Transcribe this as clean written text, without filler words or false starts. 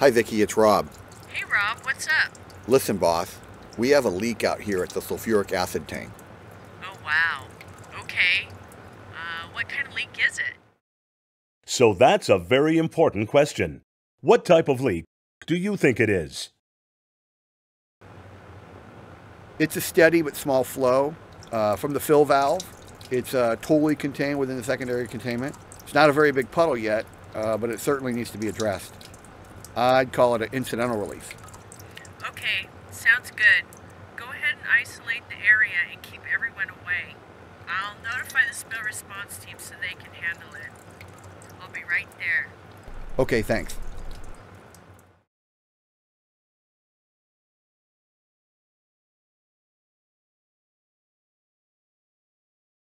Hi, Vicky, it's Rob. Hey, Rob, what's up? Listen, boss, we have a leak out here at the sulfuric acid tank. Oh, wow. Okay. What kind of leak is it? So that's a very important question. What type of leak do you think it is? It's a steady but small flow from the fill valve. It's totally contained within the secondary containment. It's not a very big puddle yet, but it certainly needs to be addressed. I'd call it an incidental release. Okay, sounds good. Go ahead and isolate the area and keep everyone away. I'll notify the spill response team so they can handle it. I'll be right there. Okay, thanks.